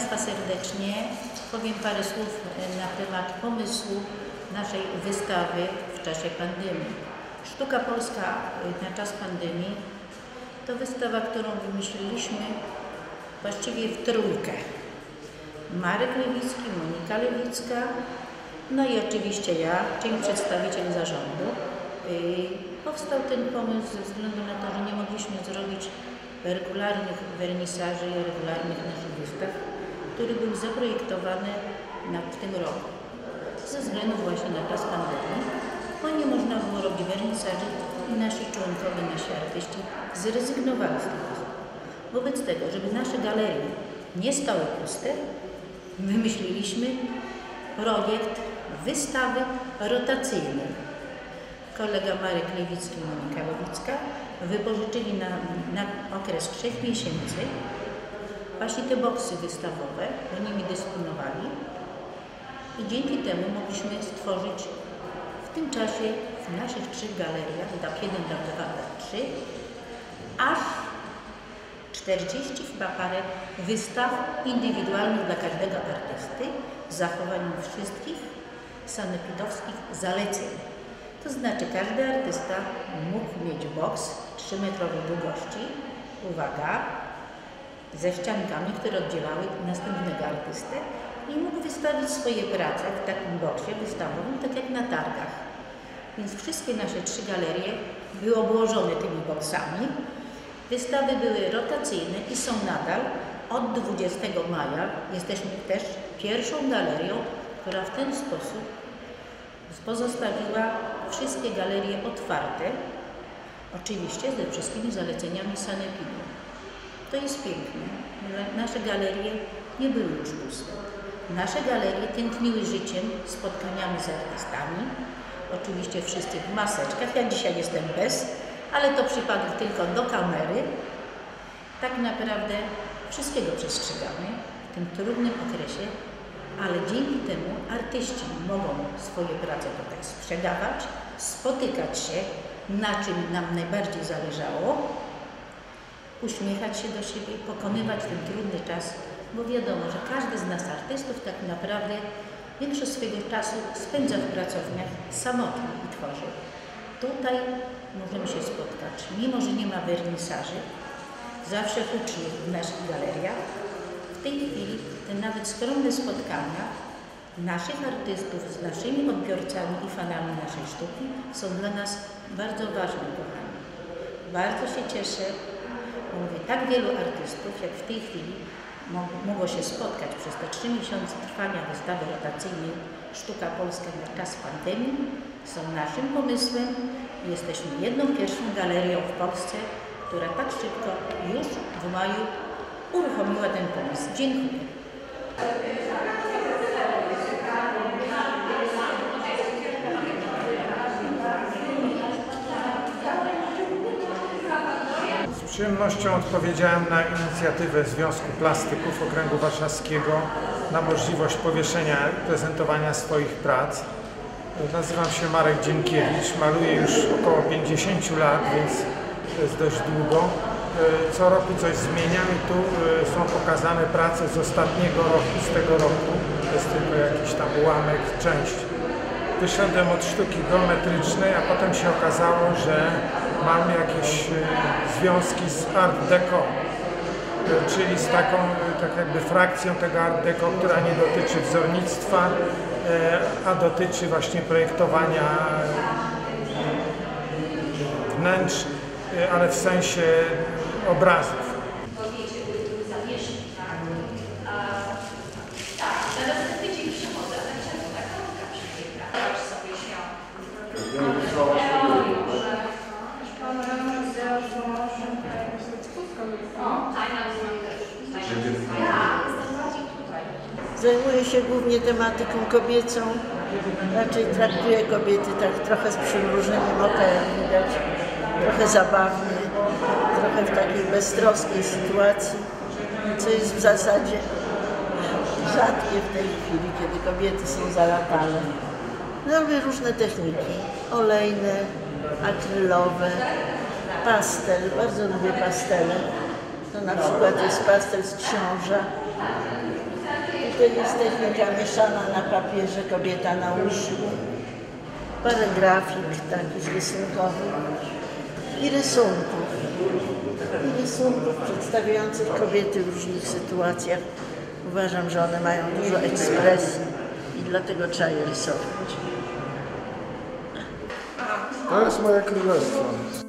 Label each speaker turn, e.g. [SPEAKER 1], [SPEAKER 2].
[SPEAKER 1] Państwa serdecznie. Powiem parę słów na temat pomysłu naszej wystawy w czasie pandemii. Sztuka polska na czas pandemii to wystawa, którą wymyśliliśmy właściwie w trójkę. Marek Lewicki, Monika Lewicka, no i oczywiście ja, czyli przedstawiciel zarządu. Powstał ten pomysł ze względu na to, że nie mogliśmy zrobić regularnych wernisaży i regularnych naszych wystaw, który był zaprojektowany w tym roku. Ze względu właśnie na czas pandemii, bo nie można było robić wernisaży i nasi członkowie, nasi artyści zrezygnowali z tego. Wobec tego, żeby nasze galerie nie stały puste, wymyśliliśmy projekt wystawy rotacyjnej. Kolega Marek Lewicki i Monika Lewicka wypożyczyli na okres 3 miesięcy właśnie te boksy wystawowe, bo nimi dysponowali i dzięki temu mogliśmy stworzyć w tym czasie w naszych 3 galeriach, DAP 1, DAP 2, DAP 3, aż 40 chyba parę wystaw indywidualnych dla każdego artysty z zachowaniem wszystkich sanepidowskich zaleceń. To znaczy każdy artysta mógł mieć boks 3-metrowej długości, uwaga, ze ściankami, które oddzielały następnego artystę i mógł wystawić swoje prace w takim boksie wystawowym, tak jak na targach. Więc wszystkie nasze 3 galerie były obłożone tymi boksami. Wystawy były rotacyjne i są nadal. Od 20 maja jesteśmy też pierwszą galerią, która w ten sposób pozostawiła wszystkie galerie otwarte, oczywiście ze wszystkimi zaleceniami sanepidu. To jest piękne. Nasze galerie nie były już puste. Nasze galerie tętniły życiem, spotkaniami z artystami. Oczywiście wszyscy w maseczkach. Ja dzisiaj jestem bez, ale to przypadł tylko do kamery. Tak naprawdę wszystkiego przestrzegamy w tym trudnym okresie, ale dzięki temu artyści mogą swoje prace tutaj sprzedawać, spotykać się, na czym nam najbardziej zależało, uśmiechać się do siebie, pokonywać ten trudny czas, bo wiadomo, że każdy z nas artystów tak naprawdę większość swojego czasu spędza w pracowniach samotnie i tworzy. Tutaj możemy się spotkać, mimo że nie ma wernisaży, zawsze hucznie w naszych galeriach. W tej chwili te nawet skromne spotkania naszych artystów z naszymi odbiorcami i fanami naszej sztuki są dla nas bardzo ważne, kochani. Bardzo się cieszę, bo mówię, tak wielu artystów, jak w tej chwili mogło się spotkać przez te 3 miesiące trwania wystawy rotacyjnej Sztuka Polska na czas pandemii, są naszym pomysłem i jesteśmy jedną pierwszą galerią w Polsce, która tak szybko już w maju uruchomiła ten pomysł. Dziękuję.
[SPEAKER 2] Z przyjemnością odpowiedziałem na inicjatywę Związku Plastyków Okręgu Warszawskiego na możliwość powieszenia i prezentowania swoich prac. Nazywam się Marek Dzienkiewicz, maluję już około 50 lat, więc to jest dość długo. Co roku coś zmieniam i tu są pokazane prace z ostatniego roku, z tego roku. To jest tylko jakiś tam ułamek, część. Wyszedłem od sztuki geometrycznej, a potem się okazało, że mam jakieś związki z Art Deco, czyli z taką tak jakby frakcją tego Art Deco, która nie dotyczy wzornictwa, a dotyczy właśnie projektowania wnętrz, ale w sensie obrazów.
[SPEAKER 3] Zajmuję się głównie tematyką kobiecą, raczej traktuję kobiety tak trochę z przymrużeniem oka, jak widać, trochę zabawnie, trochę w takiej beztroskiej sytuacji, co jest w zasadzie rzadkie w tej chwili, kiedy kobiety są zalatane. Robię różne techniki, olejne, akrylowe, pastel, bardzo lubię pastele. To na przykład jest pastel z książa. to jest technika mieszana na papierze, kobieta na łóżku. Parę grafik takich rysunkowych i rysunków przedstawiających kobiety w różnych sytuacjach. Uważam, że one mają dużo ekspresji i dlatego trzeba je rysować.
[SPEAKER 4] To jest moje królestwo.